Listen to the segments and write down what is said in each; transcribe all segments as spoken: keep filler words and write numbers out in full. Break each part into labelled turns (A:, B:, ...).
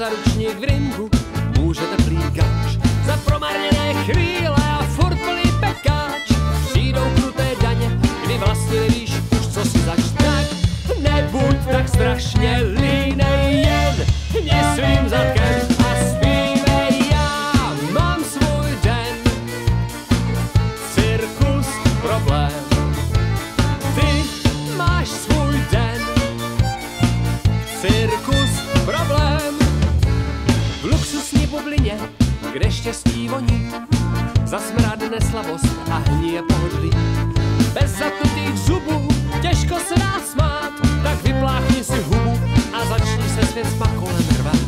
A: zaručník v ringu, může teplý gauč. Za promarněné chvíle a furt plný pekáč. Přijdou kruté daně, kdy vlastně nevíš už co si zač. Tak nebuď tak strašně línej, jen hni svým zadkem a zpívej. Já mám svůj den, cirkus problém. Ty máš svůj den, cirkus problém. V luxusní bublině, kde štěstí voní, zasmrádne slavost a hníje pohodlí. Bez zapnutých zubů těžko se dá smát, tak vypláchni si hubu a začni se s věcma kolem rvat.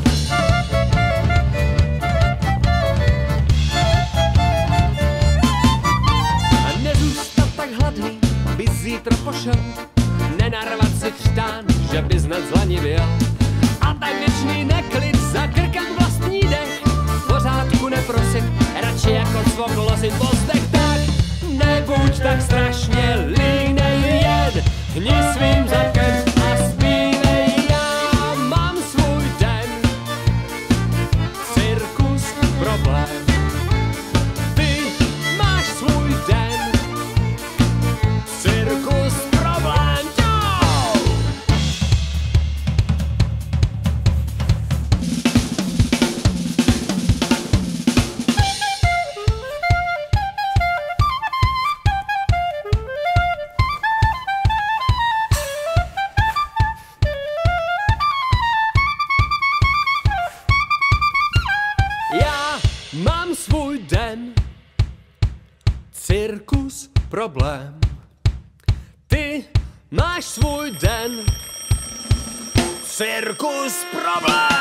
A: A nezůstat tak hladný, bys zítra pošel, nenarvat si chřtán, že bys nedzlanivěl. A tak věčný neklid za krkem vlastní dech, pořádku neprosit, radši jako cvoklo si pozdech. Tak nebuď tak strašně línej, jen hni svým zadkem a zpívej. Já mám svůj den, cirkus problém. Ty máš svůj den, cirkus problém. Mám svůj den, cirkus problém. Ty máš svůj den, cirkus problém.